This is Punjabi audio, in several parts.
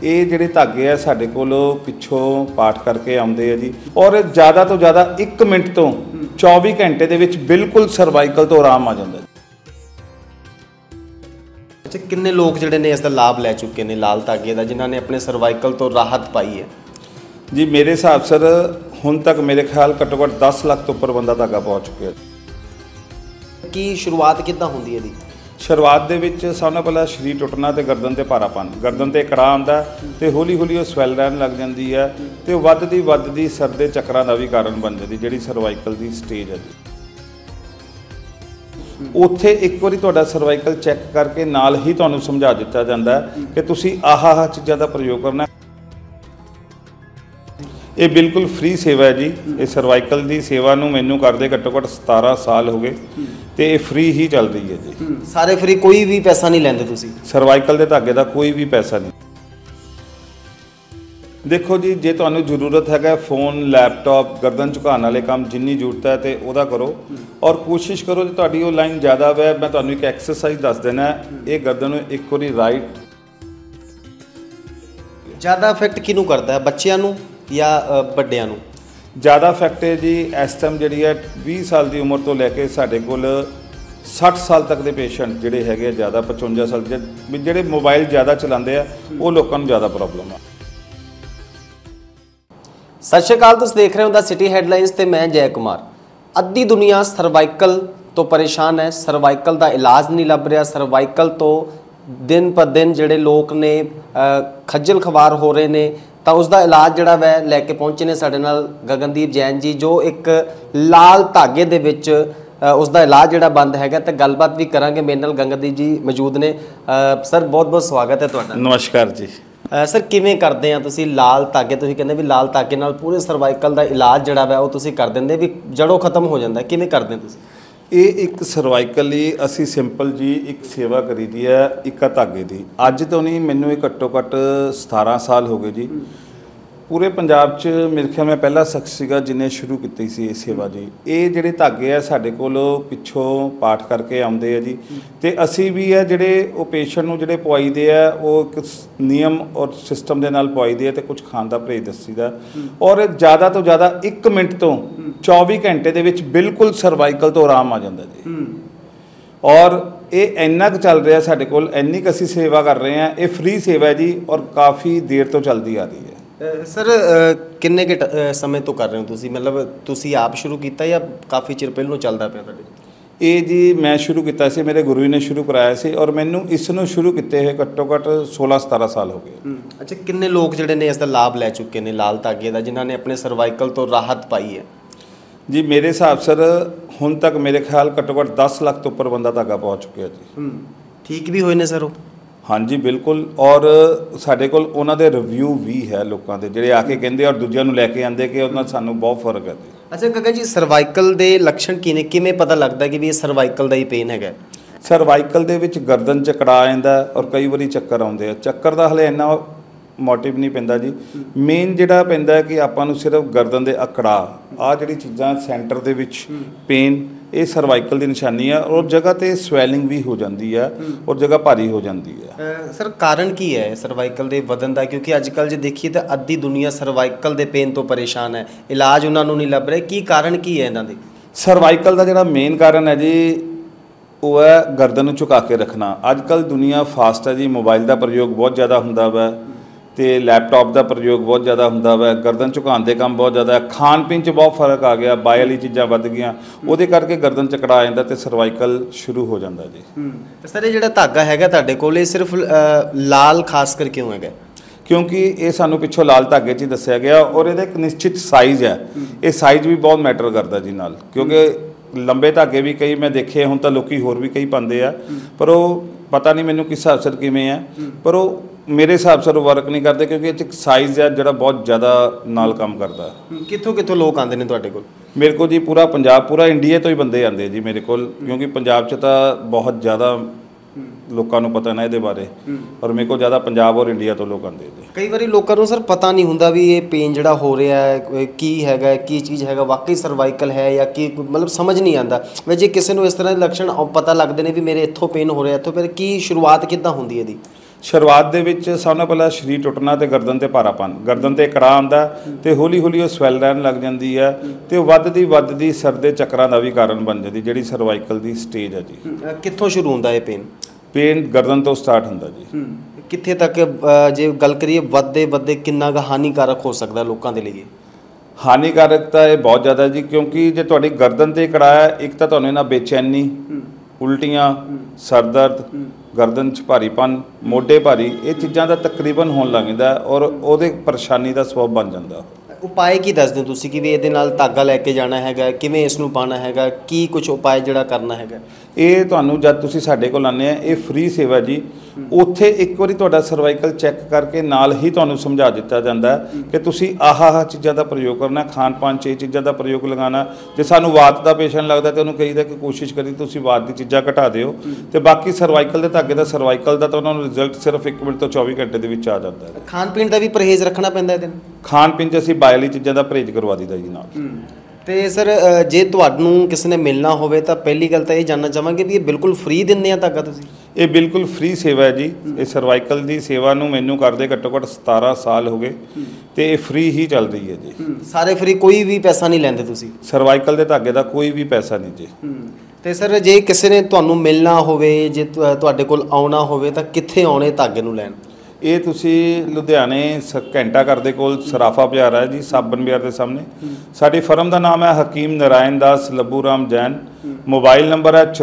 ਇਹ ਜਿਹੜੇ ਧਾਗੇ ਆ ਸਾਡੇ ਕੋਲ ਪਿੱਛੋਂ ਪਾਠ ਕਰਕੇ ਆਉਂਦੇ ਆ ਜੀ ਔਰ ਜ਼ਿਆਦਾ ਤੋਂ ਜ਼ਿਆਦਾ 1 ਮਿੰਟ ਤੋਂ 24 ਘੰਟੇ ਦੇ ਵਿੱਚ ਬਿਲਕੁਲ ਸਰਵਾਈਕਲ ਤੋਂ ਆਰਾਮ ਆ ਜਾਂਦਾ। ਅੱਛਾ, ਕਿੰਨੇ ਲੋਕ ਜਿਹੜੇ ਨੇ ਇਸ ਦਾ ਲਾਭ ਲੈ ਚੁੱਕੇ ਨੇ ਲਾਲ ਧਾਗੇ ਦਾ, ਜਿਨ੍ਹਾਂ ਨੇ ਆਪਣੇ ਸਰਵਾਈਕਲ ਤੋਂ ਰਾਹਤ ਪਾਈ ਹੈ? ਜੀ ਮੇਰੇ ਹਿਸਾਬ ਸਰ ਹੁਣ ਤੱਕ ਮੇਰੇ ਖਿਆਲ ਘੱਟੋ ਘੱਟ 10 ਲੱਖ ਤੋਂ ਉੱਪਰ ਬੰਦਾ ਧਾਗਾ ਪਹੁੰਚ ਚੁੱਕਿਆ। ਕੀ ਸ਼ੁਰੂਆਤ ਕਿੱਦਾਂ ਹੁੰਦੀ ਹੈ ਇਹਦੀ? ਸ਼ੁਰੂਆਤ ਦੇ ਵਿੱਚ ਸਭ ਤੋਂ ਪਹਿਲਾਂ ਸਰੀਰ ਟੁੱਟਣਾ ਤੇ ਗਰਦਨ ਤੇ ਭਾਰਾਪਨ, ਗਰਦਨ ਤੇ ਕੜਾਹ ਆਉਂਦਾ ਤੇ ਹੌਲੀ ਹੌਲੀ ਉਹ ਸਵੈਲ ਰਹਿਣ ਲੱਗ ਜਾਂਦੀ ਹੈ ਤੇ ਵੱਧਦੀ ਸਿਰ ਦੇ ਚੱਕਰਾਂ ਦਾ ਵੀ ਕਾਰਨ ਬਣ ਜਾਂਦੀ, ਜਿਹੜੀ ਸਰਵਾਈਕਲ ਦੀ ਸਟੇਜ ਹੈ ਜੀ। ਉੱਥੇ ਇੱਕ ਵਾਰੀ ਤੁਹਾਡਾ ਸਰਵਾਈਕਲ ਚੈੱਕ ਕਰਕੇ ਨਾਲ ਹੀ ਤੁਹਾਨੂੰ ਸਮਝਾ ਦਿੱਤਾ ਜਾਂਦਾ ਕਿ ਤੁਸੀਂ ਆਹ ਚੀਜ਼ਾਂ ਦਾ ਪ੍ਰਯੋਗ ਕਰਨਾ। ਇਹ ਬਿਲਕੁਲ ਫ੍ਰੀ ਸੇਵਾ ਹੈ ਜੀ। ਇਹ ਸਰਵਾਈਕਲ ਦੀ ਸੇਵਾ ਨੂੰ ਮੈਨੂੰ ਕਰਦੇ ਘੱਟੋ ਘੱਟ 17 ਸਾਲ ਹੋ ਗਏ ਤੇ ਇਹ ਫ੍ਰੀ ਹੀ ਚੱਲ ਰਹੀ ਹੈ ਜੀ। ਸਾਰੇ ਫ੍ਰੀ, ਕੋਈ ਵੀ ਪੈਸਾ ਨਹੀਂ ਲੈਂਦੇ ਤੁਸੀਂ? ਸਰਵਾਈਕਲ ਦੇ ਧਾਗੇ ਦਾ ਕੋਈ ਵੀ ਪੈਸਾ ਨਹੀਂ। ਦੇਖੋ ਜੀ, ਜੇ ਤੁਹਾਨੂੰ ਜ਼ਰੂਰਤ ਹੈਗਾ ਫੋਨ, ਲੈਪਟਾਪ, ਗਰਦਨ ਝੁਕਾਉਣ ਵਾਲੇ ਕੰਮ ਜਿੰਨੀ ਜ਼ਰੂਰਤ ਹੈ ਤੇ ਉਹਦਾ ਕਰੋ ਔਰ ਕੋਸ਼ਿਸ਼ ਕਰੋ ਜੇ ਤੁਹਾਡੀ ਉਹ ਲਾਈਨ ਜ਼ਿਆਦਾ ਹੈ। ਮੈਂ ਤੁਹਾਨੂੰ ਇੱਕ ਐਕਸਰਸਾਈਜ਼ ਦੱਸ ਦੇਣਾ, ਇਹ ਗਰਦਨ ਨੂੰ ਇੱਕ ਵਾਰੀ ਰਾਈਟ। ਜ਼ਿਆਦਾ ਇਫੈਕਟ ਕਿਹਨੂੰ ਕਰਦਾ ਹੈ, ਬੱਚਿਆਂ ਨੂੰ ਜਾਂ ਵੱਡਿਆਂ ਨੂੰ? ਜ਼ਿਆਦਾ ਇਫੈਕਟ ਹੈ ਜੀ ਇਸ ਟਾਈਮ ਜਿਹੜੀ ਹੈ 20 ਸਾਲ ਦੀ ਉਮਰ ਤੋਂ ਲੈ ਕੇ ਸਾਡੇ ਕੋਲ 60 ਸਾਲ ਤੱਕ ਦੇ ਪੇਸ਼ੈਂਟ ਜਿਹੜੇ ਹੈਗੇ ਜ਼ਿਆਦਾ 55 ਸਾਲ ਜਿਹੜੇ ਮੋਬਾਈਲ ਜ਼ਿਆਦਾ ਚਲਾਉਂਦੇ ਆ ਉਹ ਲੋਕਾਂ ਨੂੰ ਜ਼ਿਆਦਾ ਪ੍ਰੋਬਲਮ ਆ। ਸਤਿ ਸ਼੍ਰੀ ਅਕਾਲ, ਤੁਸੀਂ ਦੇਖ ਰਹੇ ਹੋ ਦਾ ਸਿਟੀ ਹੈਡਲਾਈਨਸ ਤੇ ਮੈਂ ਜੈ ਕੁਮਾਰ। ਅੱਧੀ ਦੁਨੀਆ ਸਰਵਾਈਕਲ ਤੋਂ ਪਰੇਸ਼ਾਨ ਹੈ, ਸਰਵਾਈਕਲ ਦਾ ਇਲਾਜ ਨਹੀਂ ਲੱਭ ਰਿਹਾ। ਸਰਵਾਈਕਲ ਤੋਂ ਦਿਨ ਪਰ ਦਿਨ ਜਿਹੜੇ ਲੋਕ ਨੇ ਖੱਜਲ ਖਵਾਰ ਹੋ ਰਹੇ ਨੇ, ਤਾਂ ਉਸ ਦਾ ਇਲਾਜ ਜਿਹੜਾ ਵੈ ਲੈ ਕੇ ਪਹੁੰਚੇ ਨੇ ਸਾਡੇ ਨਾਲ ਗਗਨਦੀਪ ਜੈਨ ਜੀ, ਜੋ ਇੱਕ ਲਾਲ ਧਾਗੇ ਦੇ ਵਿੱਚ ਉਸ ਦਾ ਇਲਾਜ ਜਿਹੜਾ ਬੰਦ ਹੈਗਾ। ਤੇ ਗੱਲਬਾਤ ਵੀ ਕਰਾਂਗੇ। ਮੇਰੇ ਨਾਲ ਗਗਨਦੀਪ ਜੀ ਮੌਜੂਦ ਨੇ। ਸਰ ਬਹੁਤ ਬਹੁਤ ਸਵਾਗਤ ਹੈ ਤੁਹਾਡਾ। ਨਮਸਕਾਰ ਜੀ। ਸਰ ਕਿਵੇਂ ਕਰਦੇ ਆ ਤੁਸੀਂ ਲਾਲ ਧਾਗੇ? ਤੁਸੀਂ ਕਹਿੰਦੇ ਵੀ ਲਾਲ ਧਾਗੇ ਨਾਲ ਪੂਰੇ ਸਰਵਾਈਕਲ ਦਾ ਇਲਾਜ ਜਿਹੜਾ ਵਾ ਉਹ ਤੁਸੀਂ ਕਰ ਦਿੰਦੇ, ਵੀ ਜੜੋਂ ਖਤਮ ਹੋ ਜਾਂਦਾ, ਕਿਵੇਂ ਕਰਦੇ ਤੁਸੀਂ? ਇਹ ਇੱਕ ਸਰਵਾਈਕਲ ਲਈ ਅਸੀਂ ਸਿੰਪਲ ਜੀ ਇੱਕ ਸੇਵਾ ਕਰੀਦੀ ਹੈ ਇੱਕ ਧਾਗੇ ਦੀ। ਅੱਜ ਤੋਂ ਨਹੀਂ, ਮੈਨੂੰ ਇਹ ਘੱਟੋ ਘੱਟ 17 ਸਾਲ ਹੋ ਗਏ ਜੀ। ਪੂਰੇ ਪੰਜਾਬ 'ਚ ਮੇਰੇ ਖਿਆਲ ਮੈਂ ਪਹਿਲਾ ਸ਼ਖਸ ਸੀਗਾ ਜਿਹਨੇ ਸ਼ੁਰੂ ਕੀਤੀ ਸੀ ਇਹ ਸੇਵਾ ਜੀ। ਇਹ ਜਿਹੜੇ ਧਾਗੇ ਆ ਸਾਡੇ ਕੋਲ ਪਿੱਛੋਂ ਪਾਠ ਕਰਕੇ ਆਉਂਦੇ ਆ ਜੀ ਤੇ ਅਸੀਂ ਵੀ ਆ ਜਿਹੜੇ ਉਹ ਪੇਸ਼ੈਂਟ ਨੂੰ ਜਿਹੜੇ ਪਵਾਈਦੇ ਆ ਉਹ ਇੱਕ ਨਿਯਮ ਔਰ ਸਿਸਟਮ ਦੇ ਨਾਲ ਪਵਾਈਦੇ ਆ ਤੇ ਕੁਝ ਖਾਣ ਦਾ ਪਰਹੇਜ਼ ਦੱਸੀਦਾ ਔਰ ਜ਼ਿਆਦਾ ਤੋਂ ਜ਼ਿਆਦਾ 1 ਮਿੰਟ ਤੋਂ 24 ਘੰਟੇ ਦੇ ਵਿੱਚ ਬਿਲਕੁਲ ਸਰਵਾਈਕਲ ਤੋਂ ਆਰਾਮ ਆ ਜਾਂਦਾ ਜੀ। ਔਰ ਇਹ ਇੰਨਾ ਕੁ ਚੱਲ ਰਿਹਾ ਸਾਡੇ ਕੋਲ, ਇੰਨੀ ਕੁ ਅਸੀਂ ਸੇਵਾ ਕਰ ਰਹੇ ਹਾਂ। ਇਹ ਫ੍ਰੀ ਸੇਵਾ ਹੈ ਜੀ ਔਰ ਕਾਫੀ ਦੇਰ ਤੋਂ ਚੱਲਦੀ ਆ ਰਹੀ ਹੈ। ਸਰ ਕਿੰਨੇ ਕੁ ਸਮੇਂ ਤੋਂ ਕਰ ਰਹੇ ਹੋ ਤੁਸੀਂ? ਮਤਲਬ ਤੁਸੀਂ ਆਪ ਸ਼ੁਰੂ ਕੀਤਾ ਜਾਂ ਕਾਫੀ ਚਿਰ ਪਹਿਲੋਂ ਚੱਲਦਾ ਪਿਆ ਤੁਹਾਡੇ? ਇਹ ਜੀ ਮੈਂ ਸ਼ੁਰੂ ਕੀਤਾ ਸੀ, ਮੇਰੇ ਗੁਰੂ ਜੀ ਨੇ ਸ਼ੁਰੂ ਕਰਾਇਆ ਸੀ ਔਰ ਮੈਨੂੰ ਇਸ ਨੂੰ ਸ਼ੁਰੂ ਕੀਤੇ ਹੋਏ ਘੱਟੋ ਘੱਟ 16-17 ਸਾਲ ਹੋ ਗਏ। ਅੱਛਾ, ਕਿੰਨੇ ਲੋਕ ਜਿਹੜੇ ਨੇ ਇਸ ਦਾ ਲਾਭ ਲੈ ਚੁੱਕੇ ਨੇ ਲਾਲ ਧਾਗੇ ਦਾ, ਜਿਨ੍ਹਾਂ ਨੇ ਆਪਣੇ ਸਰਵਾਈਕਲ ਤੋਂ ਰਾਹਤ ਪਾਈ ਹੈ? ਜੀ ਮੇਰੇ ਹਿਸਾਬ ਸਰ ਹੁਣ ਤੱਕ ਮੇਰੇ ਖਿਆਲ ਘੱਟੋ ਘੱਟ 10 ਲੱਖ ਤੋਂ ਉੱਪਰ ਬੰਦਾ ਧਾਗਾ ਪਹੁੰਚ ਚੁੱਕਿਆ ਜੀ। ਠੀਕ ਵੀ ਹੋਏ ਨੇ ਸਰ ਉਹ? ਹਾਂਜੀ ਬਿਲਕੁਲ। ਔਰ ਸਾਡੇ ਕੋਲ ਉਹਨਾਂ ਦੇ ਰਿਵਿਊ ਵੀ ਹੈ ਲੋਕਾਂ ਦੇ ਜਿਹੜੇ ਆ ਕੇ ਕਹਿੰਦੇ ਔਰ ਦੂਜਿਆਂ ਨੂੰ ਲੈ ਕੇ ਆਉਂਦੇ ਕਿ ਉਹਨਾਂ ਸਾਨੂੰ ਬਹੁਤ ਫਰਕ ਹੈ। ਅੱਛਾ ਗਗਨ ਜੀ, ਸਰਵਾਈਕਲ ਦੇ ਲੱਛਣ ਕੀ ਨੇ? ਕਿਵੇਂ ਪਤਾ ਲੱਗਦਾ ਕਿ ਵੀ ਇਹ ਸਰਵਾਈਕਲ ਦਾ ਹੀ ਪੇਨ ਹੈਗਾ? ਸਰਵਾਈਕਲ ਦੇ ਵਿੱਚ ਗਰਦਨ 'ਚ ਕੜਾ ਆ ਜਾਂਦਾ ਔਰ ਕਈ ਵਾਰੀ ਚੱਕਰ ਆਉਂਦੇ ਆ। ਚੱਕਰ ਦਾ ਹਲੇ ਇੰਨਾ ਮੋਟਿਵ ਨਹੀਂ ਪੈਂਦਾ ਜੀ। ਮੇਨ ਜਿਹੜਾ ਪੈਂਦਾ ਕਿ ਆਪਾਂ ਨੂੰ ਸਿਰਫ ਗਰਦਨ ਦੇ ਅਕੜਾ, ਆਹ ਜਿਹੜੀ ਚੀਜ਼ਾਂ ਸੈਂਟਰ ਦੇ ਵਿੱਚ ਪੇਨ, ਇਹ ਸਰਵਾਈਕਲ ਦੀ ਨਿਸ਼ਾਨੀ ਆ ਔਰ ਜਗ੍ਹਾ ਤੇ ਸਵੈਲਿੰਗ ਵੀ ਹੋ ਜਾਂਦੀ ਆ ਔਰ ਜਗ੍ਹਾ ਭਾਰੀ ਹੋ ਜਾਂਦੀ ਆ। ਸਰ ਕਾਰਨ ਕੀ ਹੈ ਸਰਵਾਈਕਲ ਦੇ ਵਧਣ ਦਾ? ਕਿਉਂਕਿ ਅੱਜ ਕੱਲ੍ਹ ਜੇ ਦੇਖੀਏ ਤਾਂ ਅੱਧੀ ਦੁਨੀਆ ਸਰਵਾਈਕਲ ਦੇ ਪੇਨ ਤੋਂ ਪਰੇਸ਼ਾਨ ਹੈ, ਇਲਾਜ ਉਹਨਾਂ ਨੂੰ ਨਹੀਂ ਲੱਭ ਰਿਹਾ। ਕੀ ਕਾਰਨ ਕੀ ਹੈ ਇਹਨਾਂ ਦੇ? ਸਰਵਾਈਕਲ ਦਾ ਜਿਹੜਾ ਮੇਨ ਕਾਰਨ ਹੈ ਜੀ ਉਹ ਹੈ ਗਰਦਨ ਨੂੰ ਝੁਕਾ ਕੇ ਰੱਖਣਾ। ਅੱਜ ਕੱਲ੍ਹ ਦੁਨੀਆ ਫਾਸਟ ਹੈ ਜੀ, ਮੋਬਾਈਲ ਦਾ ਪ੍ਰਯੋਗ ਬਹੁਤ ਜ਼ਿਆਦਾ ਹੁੰਦਾ ਵਾ ਤੇ ਲੈਪਟਾਪ ਦਾ ਪ੍ਰਯੋਗ ਬਹੁਤ ਜ਼ਿਆਦਾ ਹੁੰਦਾ ਵਾ। ਗਰਦਨ ਝੁਕਾਉਣ ਦੇ ਕੰਮ ਬਹੁਤ ਜ਼ਿਆਦਾ, ਖਾਣ ਪੀਣ 'ਚ ਬਹੁਤ ਫਰਕ ਆ ਗਿਆ, ਬਾਏ ਵਾਲੀ ਚੀਜ਼ਾਂ ਵੱਧ ਗਈਆਂ, ਉਹਦੇ ਕਰਕੇ ਗਰਦਨ 'ਚ ਕੜਾ ਆ ਜਾਂਦਾ ਤੇ ਸਰਵਾਈਕਲ ਸ਼ੁਰੂ ਹੋ ਜਾਂਦਾ ਜੀ। ਤੇ ਸਰ ਇਹ ਜਿਹੜਾ ਧਾਗਾ ਹੈਗਾ ਤੁਹਾਡੇ ਕੋਲ, ਇਹ ਸਿਰਫ ਲਾਲ ਖਾਸ ਕਰ ਕਿਉਂ ਹੈਗਾ? ਕਿਉਂਕਿ ਇਹ ਸਾਨੂੰ ਪਿੱਛੋਂ ਲਾਲ ਧਾਗੇ 'ਚ ਹੀ ਦੱਸਿਆ ਗਿਆ ਔਰ ਇਹਦਾ ਇੱਕ ਨਿਸ਼ਚਿਤ ਸਾਈਜ਼ ਹੈ। ਇਹ ਸਾਈਜ਼ ਵੀ ਬਹੁਤ ਮੈਟਰ ਕਰਦਾ ਜੀ ਨਾਲ, ਕਿਉਂਕਿ ਲੰਬੇ ਧਾਗੇ ਵੀ ਕਈ ਮੈਂ ਦੇਖੇ, ਹੁਣ ਤਾਂ ਲੋਕੀ ਹੋਰ ਵੀ ਕਈ ਪਾਉਂਦੇ ਆ, ਪਰ ਉਹ ਪਤਾ ਨਹੀਂ ਮੈਨੂੰ ਕਿਸ ਹਿਸਾਬ ਸਿਰ ਕਿਵੇਂ ਹੈ, ਪਰ ਉਹ ਮੇਰੇ ਹਿਸਾਬ ਸਿਰ ਵਰਕ ਨਹੀਂ ਕਰਦੇ ਕਿਉਂਕਿ ਇਹ 'ਚ ਇੱਕ ਸਾਈਜ਼ ਹੈ ਜਿਹੜਾ ਬਹੁਤ ਜ਼ਿਆਦਾ ਨਾਲ ਕੰਮ ਕਰਦਾ। ਕਿੱਥੋਂ ਕਿੱਥੋਂ ਲੋਕ ਆਉਂਦੇ ਨੇ ਤੁਹਾਡੇ ਕੋਲ? ਮੇਰੇ ਕੋਲ ਜੀ ਪੂਰਾ ਪੰਜਾਬ, ਪੂਰਾ ਇੰਡੀਆ ਤੋਂ ਹੀ ਬੰਦੇ ਆਉਂਦੇ ਜੀ ਮੇਰੇ ਕੋਲ, ਕਿਉਂਕਿ ਪੰਜਾਬ 'ਚ ਤਾਂ ਬਹੁਤ ਜ਼ਿਆਦਾ ਲੋਕਾਂ ਨੂੰ ਪਤਾ ਨਾ ਇਹਦੇ ਬਾਰੇ ਔਰ ਮੇਰੇ ਕੋਲ ਜ਼ਿਆਦਾ ਪੰਜਾਬ ਔਰ ਇੰਡੀਆ ਤੋਂ ਲੋਕ ਆਉਂਦੇ ਜੀ। ਕਈ ਵਾਰੀ ਲੋਕਾਂ ਨੂੰ ਸਰ ਪਤਾ ਨਹੀਂ ਹੁੰਦਾ ਵੀ ਇਹ ਪੇਨ ਜਿਹੜਾ ਹੋ ਰਿਹਾ ਹੈ ਕੀ ਹੈਗਾ, ਕੀ ਚੀਜ਼ ਹੈਗਾ, ਵਾਕਈ ਸਰਵਾਈਕਲ ਹੈ ਜਾਂ ਕੀ, ਮਤਲਬ ਸਮਝ ਨਹੀਂ ਆਉਂਦਾ। ਵੀ ਜੇ ਕਿਸੇ ਨੂੰ ਇਸ ਤਰ੍ਹਾਂ ਦੇ ਲੱਛਣ ਪਤਾ ਲੱਗਦੇ ਨੇ ਵੀ ਮੇਰੇ ਇੱਥੋਂ ਪੇਨ ਹੋ ਰਿਹਾ, ਇੱਥੋਂ, ਫਿਰ ਕੀ ਸ਼ੁਰੂਆਤ ਕਿੱਦਾਂ ਹੁੰਦੀ ਹੈ ਇਹਦੀ? ਸ਼ੁਰੂਆਤ ਦੇ ਵਿੱਚ ਸਭ ਤੋਂ ਪਹਿਲਾਂ ਸਰੀਰ ਟੁੱਟਣਾ ਤੇ ਗਰਦਨ ਤੇ ਭਾਰਾਪਨ, ਗਰਦਨ ਤੇ ਕੜਾਹ ਆਉਂਦਾ ਤੇ ਹੌਲੀ ਹੌਲੀ ਉਹ ਸਵੈਲ ਰਹਿਣ ਲੱਗ ਜਾਂਦੀ ਹੈ ਤੇ ਉਹ ਵੱਧਦੀ ਸਿਰ ਦੇ ਚੱਕਰਾਂ ਦਾ ਵੀ ਕਾਰਨ ਬਣ ਜਾਂਦੀ, ਜਿਹੜੀ ਸਰਵਾਈਕਲ ਦੀ ਸਟੇਜ ਹੈ ਜੀ। ਕਿੱਥੋਂ ਸ਼ੁਰੂ ਹੁੰਦਾ ਇਹ ਪੇਨ ਗਰਦਨ ਤੋਂ ਸਟਾਰਟ ਹੁੰਦਾ ਜੀ। ਕਿੱਥੇ ਤੱਕ ਜੇ ਗੱਲ ਕਰੀਏ ਵੱਧਦੇ ਕਿੰਨਾ ਕੁ ਹਾਨੀਕਾਰਕ ਹੋ ਸਕਦਾ ਲੋਕਾਂ ਦੇ ਲਈ? ਹਾਨੀਕਾਰਕ ਤਾਂ ਇਹ ਬਹੁਤ ਜ਼ਿਆਦਾ ਜੀ, ਕਿਉਂਕਿ ਜੇ ਤੁਹਾਡੀ ਗਰਦਨ ਤੇ ਕੜਾਹ ਹੈ, ਇੱਕ ਤਾਂ ਤੁਹਾਨੂੰ ਇਹਨਾਂ ਬੇਚੈਨੀ, ਉਲਟੀਆਂ, ਸਰ ਦਰਦ, ਗਰਦਨ 'ਚ ਭਾਰੀਪਨ, ਮੋਢੇ ਭਾਰੀ, ਇਹ ਚੀਜ਼ਾਂ ਦਾ ਤਕਰੀਬਨ ਹੋਣ ਲੱਗ ਜਾਂਦਾ ਔਰ ਉਹਦੇ ਪਰੇਸ਼ਾਨੀ ਦਾ ਸਬਬ ਬਣ ਜਾਂਦਾ। ਉਪਾਅ ਕੀ ਦੱਸਦੇ ਹੋ ਤੁਸੀਂ ਕਿ ਵੀ ਇਹਦੇ ਨਾਲ ਧਾਗਾ ਲੈ ਕੇ ਜਾਣਾ ਹੈਗਾ, ਕਿਵੇਂ ਇਸ ਨੂੰ ਪਾਉਣਾ ਹੈਗਾ, ਕੀ ਕੁਝ ਉਪਾਅ ਜਿਹੜਾ ਕਰਨਾ ਹੈਗਾ? ਇਹ ਤੁਹਾਨੂੰ ਜਦ ਤੁਸੀਂ ਸਾਡੇ ਕੋਲ ਆਉਂਦੇ ਆ, ਇਹ ਫ੍ਰੀ ਸੇਵਾ ਜੀ। ਉੱਥੇ ਇੱਕ ਵਾਰੀ ਤੁਹਾਡਾ ਸਰਵਾਈਕਲ ਚੈੱਕ ਕਰਕੇ ਨਾਲ ਹੀ ਤੁਹਾਨੂੰ ਸਮਝਾ ਦਿੱਤਾ ਜਾਂਦਾ ਕਿ ਤੁਸੀਂ ਆਹ ਚੀਜ਼ਾਂ ਦਾ ਪ੍ਰਯੋਗ ਕਰਨਾ, ਖਾਣ ਪਾਣ 'ਚ ਇਹ ਚੀਜ਼ਾਂ ਦਾ ਪ੍ਰਯੋਗ ਲਗਾਉਣਾ। ਜੇ ਸਾਨੂੰ ਵਾਤ ਦਾ ਪੇਸ਼ੈਂਟ ਲੱਗਦਾ ਤਾਂ ਉਹਨੂੰ ਕਹੀਦਾ ਕਿ ਕੋਸ਼ਿਸ਼ ਕਰੀ ਤੁਸੀਂ ਵਾਤ ਦੀ ਚੀਜ਼ਾਂ ਘਟਾ ਦਿਓ, ਤੇ ਬਾਕੀ ਸਰਵਾਈਕਲ ਦੇ ਧਾਗੇ ਦਾ ਸਰਵਾਈਕਲ ਦਾ ਤਾਂ ਉਹਨਾਂ ਨੂੰ ਰਿਜ਼ਲਟ ਸਿਰਫ 1 ਮਿੰਟ ਤੋਂ 24 ਘੰਟੇ ਦੇ ਵਿੱਚ ਆ ਜਾਂਦਾ ਹੈ। ਖਾਣ ਪੀਣ ਦਾ ਵੀ ਪਰਹੇਜ਼ ਰੱਖਣਾ ਪੈਂਦਾ ਇਹਦੇ ਨਾਲ? ਖਾਣ ਪੀਣ 'ਚ ਅਸੀਂ ਬਾਇਲੀ ਚੀਜ਼ਾਂ ਦਾ ਪਰਹੇਜ਼ ਕਰਵਾ ਦਿੱਤਾ ਜੀ ਨਾਲ। ਤੇ ਸਰ ਜੇ ਤੁਹਾਨੂੰ ਕਿਸੇ ਨੇ ਮਿਲਣਾ ਹੋਵੇ ਤਾਂ ਪਹਿਲੀ ਗੱਲ ਤਾਂ ਇਹ ਜਾਣਨਾ ਚਾਹਾਂਗੇ ਵੀ ਇਹ ਬਿਲਕੁਲ ਫ੍ਰੀ ਦਿੰਦੇ ਆ ਧਾਗਾ ਤੁਸੀਂ? ਇਹ ਬਿਲਕੁਲ ਫ੍ਰੀ ਸੇਵਾ ਹੈ ਜੀ। ਇਹ ਸਰਵਾਈਕਲ ਦੀ ਸੇਵਾ ਨੂੰ ਮੈਨੂੰ ਕਰਦੇ ਘੱਟੋ ਘੱਟ 17 ਸਾਲ ਹੋ ਗਏ ਤੇ ਇਹ ਫ੍ਰੀ ਹੀ ਚੱਲ ਰਹੀ ਹੈ ਜੀ। ਸਾਰੇ ਫ੍ਰੀ, ਕੋਈ ਵੀ ਪੈਸਾ ਨਹੀਂ ਲੈਂਦੇ ਤੁਸੀਂ? ਸਰਵਾਈਕਲ ਦੇ ਧਾਗੇ ਦਾ ਕੋਈ ਵੀ ਪੈਸਾ ਨਹੀਂ ਜੀ। ਤੇ ਸਰ ਜੇ ਕਿਸੇ ਨੇ ਤੁਹਾਨੂੰ ਮਿਲਣਾ ਹੋਵੇ, ਜੇ ਤੁਹਾਡੇ ਕੋਲ ਆਉਣਾ ਹੋਵੇ ਤਾਂ ਕਿੱਥੇ ਆਉਣੇ ਧਾਗੇ ਨੂੰ ਲੈਣ? ਇਹ ਤੁਸੀਂ ਲੁਧਿਆਣੇ ਘੰਟਾ ਘਰ ਦੇ ਕੋਲ ਸਰਾਫਾ ਬਾਜ਼ਾਰ ਹੈ ਜੀ, ਸਾਬਨ ਬਾਜ਼ਾਰ ਦੇ ਸਾਹਮਣੇ। ਸਾਡੀ ਫਰਮ ਦਾ ਨਾਮ ਹੈ ਹਕੀਮ ਨਾਰਾਇਣ ਦਾਸ ਲੱਭੂ ਰਾਮ ਜੈਨ। ਮੋਬਾਈਲ ਨੰਬਰ ਹੈ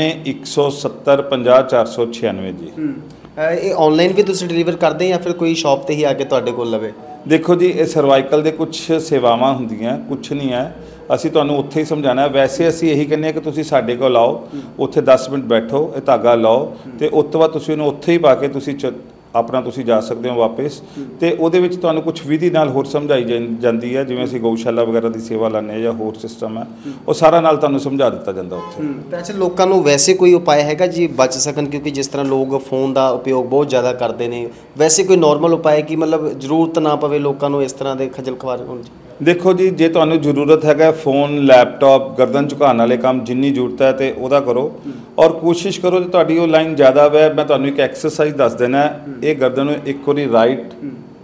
9417050496 ਜੀ। ਇਹ ਆਨਲਾਈਨ ਵੀ ਤੁਸੀਂ ਡਿਲੀਵਰ ਕਰਦੇ ਜਾਂ ਫਿਰ ਕੋਈ ਸ਼ਾਪ ਤੇ ਹੀ ਆ ਕੇ ਤੁਹਾਡੇ ਕੋਲ ਲਵੇ? ਦੇਖੋ ਜੀ, ਇਹ ਸਰਵਾਈਕਲ ਦੇ ਕੁਝ ਸੇਵਾਵਾਂ ਹੁੰਦੀਆਂ, ਕੁਝ ਨਹੀਂ ਹੈ। ਅਸੀਂ ਤੁਹਾਨੂੰ ਉੱਥੇ ਹੀ ਸਮਝਾਉਣਾ। ਵੈਸੇ ਅਸੀਂ ਇਹੀ ਕਹਿੰਦੇ ਹਾਂ ਕਿ ਤੁਸੀਂ ਸਾਡੇ ਕੋਲ ਆਓ, ਉੱਥੇ 10 ਮਿੰਟ ਬੈਠੋ, ਇਹ ਧਾਗਾ ਲਾਓ ਤੇ ਉਸ ਤੋਂ ਬਾਅਦ ਤੁਸੀਂ ਇਹਨੂੰ ਉੱਥੇ ਹੀ ਪਾ ਕੇ ਤੁਸੀਂ ਆਪਣਾ ਤੁਸੀਂ ਜਾ ਸਕਦੇ ਹੋ ਵਾਪਸ। ਤੇ ਉਹਦੇ ਵਿੱਚ ਤੁਹਾਨੂੰ ਕੁਝ ਵਿਧੀ ਨਾਲ ਹੋਰ ਸਮਝਾਈ ਜਾਂਦੀ ਹੈ, ਜਿਵੇਂ ਅਸੀਂ ਗਊਸ਼ਾਲਾ ਵਗੈਰਾ ਦੀ ਸੇਵਾ ਲਾਉਂਦੇ ਹਾਂ ਜਾਂ ਹੋਰ ਸਿਸਟਮ ਹੈ, ਉਹ ਸਾਰਾ ਨਾਲ ਤੁਹਾਨੂੰ ਸਮਝਾ ਦਿੱਤਾ ਜਾਂਦਾ ਉੱਥੇ। ਤਾਂ ਅੱਛਾ, ਲੋਕਾਂ ਨੂੰ ਵੈਸੇ ਕੋਈ ਉਪਾਅ ਹੈਗਾ ਜੀ ਬਚ ਸਕਣ? ਕਿਉਂਕਿ ਜਿਸ ਤਰ੍ਹਾਂ ਲੋਕ ਫੋਨ ਦਾ ਉਪਯੋਗ ਬਹੁਤ ਜ਼ਿਆਦਾ ਕਰਦੇ ਨੇ, ਵੈਸੇ ਕੋਈ ਨਾਰਮਲ ਉਪਾਅ ਕਿ ਮਤਲਬ ਜ਼ਰੂਰਤ ਨਾ ਪਵੇ ਲੋਕਾਂ ਨੂੰ ਇਸ ਤਰ੍ਹਾਂ ਦੇ ਖੱਜਲ ਖਵਾਰ ਹੋਣ 'ਚ? ਦੇਖੋ ਜੀ, ਜੇ ਤੁਹਾਨੂੰ ਜ਼ਰੂਰਤ ਹੈਗਾ ਫੋਨ, ਲੈਪਟਾਪ, ਗਰਦਨ ਝੁਕਾਉਣ ਵਾਲੇ ਕੰਮ ਜਿੰਨੀ ਜ਼ਰੂਰਤ ਹੈ ਤੇ ਉਹਦਾ ਕਰੋ। ਔਰ ਕੋਸ਼ਿਸ਼ ਕਰੋ ਜੇ ਤੁਹਾਡੀ ਉਹ ਲਾਈਨ ਜ਼ਿਆਦਾ ਹੈ, ਮੈਂ ਤੁਹਾਨੂੰ ਇੱਕ ਐਕਸਰਸਾਈਜ਼ ਦੱਸ ਦੇਣਾ। ਇਹ ਗਰਦਨ ਨੂੰ ਇੱਕ ਵਾਰੀ ਰਾਈਟ,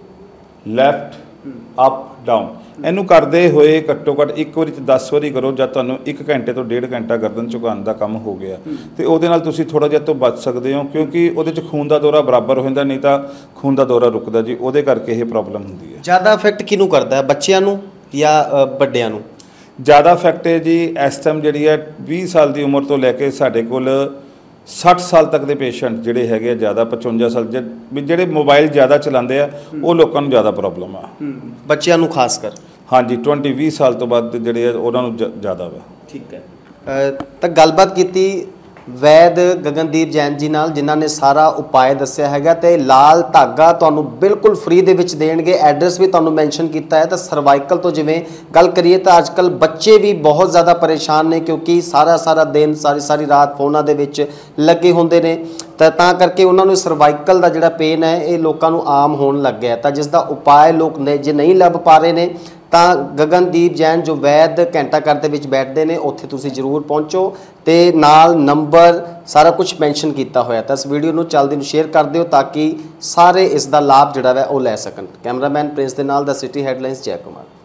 ਲੈਫਟ, ਅਪ, ਡਾਊਨ, ਇਹਨੂੰ ਕਰਦੇ ਹੋਏ ਘੱਟੋ ਘੱਟ ਇੱਕ ਵਾਰੀ 10 ਵਾਰੀ ਕਰੋ। ਜਦ ਤੁਹਾਨੂੰ 1 ਘੰਟੇ ਤੋਂ 1.5 ਘੰਟਾ ਗਰਦਨ ਝੁਕਾਉਣ ਦਾ ਕੰਮ ਹੋ ਗਿਆ ਤੇ ਉਹਦੇ ਨਾਲ ਤੁਸੀਂ ਥੋੜਾ ਜਿਹਾ ਤੋਂ ਬਚ ਸਕਦੇ ਹੋ, ਕਿਉਂਕਿ ਉਹਦੇ 'ਚ ਖੂਨ ਦਾ ਦੌਰਾ ਬਰਾਬਰ ਹੋ ਜਾਂਦਾ, ਨਹੀਂ ਤਾਂ ਖੂਨ ਦਾ ਦੌਰਾ ਰੁਕਦਾ ਜੀ। ਉਹਦੇ ਕਰਕੇ ਇਹ ਪ੍ਰੋਬਲਮ ਹੁੰਦੀ ਹੈ। ਜ਼ਿਆਦਾ ਇਫੈਕਟ ਕਿਹਨੂੰ ਕਰਦਾ ਹੈ, ਬੱਚਿਆਂ ਨੂੰ ਜਾਂ ਵੱਡਿਆਂ ਨੂੰ? ਜ਼ਿਆਦਾ ਇਫੈਕਟ ਹੈ ਜੀ ਇਸ ਟਾਈਮ ਜਿਹੜੀ ਹੈ 20 ਸਾਲ ਦੀ ਉਮਰ ਤੋਂ ਲੈ ਕੇ ਸਾਡੇ ਕੋਲ 60 ਸਾਲ ਤੱਕ ਦੇ ਪੇਸ਼ੈਂਟ ਜਿਹੜੇ ਹੈਗੇ ਆ, ਜ਼ਿਆਦਾ 55 ਸਾਲ ਜਿਹੜੇ ਮੋਬਾਈਲ ਜ਼ਿਆਦਾ ਚਲਾਉਂਦੇ ਆ, ਉਹ ਲੋਕਾਂ ਨੂੰ ਜ਼ਿਆਦਾ ਪ੍ਰੋਬਲਮ ਆ। ਬੱਚਿਆਂ ਨੂੰ ਖਾਸ ਕਰ? ਹਾਂਜੀ, 20 ਸਾਲ ਤੋਂ ਬਾਅਦ ਜਿਹੜੇ ਆ ਉਹਨਾਂ ਨੂੰ ਜ਼ਿਆਦਾ ਵਾ। ਠੀਕ ਹੈ। ਤਾਂ ਗੱਲਬਾਤ ਕੀਤੀ ਵੈਦ ਗਗਨਦੀਪ ਜੈਨ ਜੀ ਨਾਲ, ਜਿਨ੍ਹਾਂ ਨੇ ਸਾਰਾ ਉਪਾਅ ਦੱਸਿਆ ਹੈਗਾ ਤੇ ਲਾਲ ਧਾਗਾ ਤੁਹਾਨੂੰ ਬਿਲਕੁਲ ਫ੍ਰੀ ਦੇ ਵਿੱਚ ਦੇਣਗੇ। ਐਡਰੈਸ ਵੀ ਤੁਹਾਨੂੰ ਮੈਂਸ਼ਨ ਕੀਤਾ ਹੈ। ਤਾਂ ਸਰਵਾਈਕਲ ਤੋਂ ਜਿਵੇਂ ਗੱਲ ਕਰੀਏ ਤਾਂ ਅੱਜ ਕੱਲ੍ਹ ਬੱਚੇ ਵੀ ਬਹੁਤ ਜ਼ਿਆਦਾ ਪਰੇਸ਼ਾਨ ਨੇ, ਕਿਉਂਕਿ ਸਾਰਾ ਦਿਨ ਸਾਰੀ ਰਾਤ ਫੋਨਾਂ ਦੇ ਵਿੱਚ ਲੱਗੇ ਹੁੰਦੇ ਨੇ, ਤਾਂ ਕਰਕੇ ਉਹਨਾਂ ਨੂੰ ਸਰਵਾਈਕਲ ਦਾ ਜਿਹੜਾ ਪੇਨ ਹੈ ਇਹ ਲੋਕਾਂ ਨੂੰ ਆਮ ਹੋਣ ਲੱਗ ਗਿਆ। ਤਾਂ ਜਿਸ ਦਾ ਉਪਾਅ ਲੋਕ ਜੇ ਨਹੀਂ ਲੱਭ ਪਾ ਰਹੇ ਨੇ ਤਾਂ ਗਗਨਦੀਪ ਜੈਨ ਜੋ ਵੈਦ ਘੰਟਾ ਘਰ ਦੇ ਵਿੱਚ ਬੈਠਦੇ ਨੇ, ਉੱਥੇ ਤੁਸੀਂ ਜ਼ਰੂਰ ਪਹੁੰਚੋ ਤੇ ਨਾਲ ਨੰਬਰ ਸਾਰਾ ਕੁਝ ਮੈਂਸ਼ਨ ਕੀਤਾ ਹੋਇਆ। ਤਾਂ ਇਸ ਵੀਡੀਓ ਨੂੰ ਜਲਦੀ ਨੂੰ ਸ਼ੇਅਰ ਕਰ ਦਿਓ ਤਾਂ ਕਿ ਸਾਰੇ ਇਸ ਦਾ ਲਾਭ ਜਿਹੜਾ ਹੈ ਉਹ ਲੈ ਸਕਣ। ਕੈਮਰਾਮੈਨ ਪ੍ਰਿੰਸ ਦੇ ਨਾਲ ਦਾ ਸਿਟੀ ਹੈਡਲਾਈਨਸ, ਜੈ ਕੁਮਾਰ।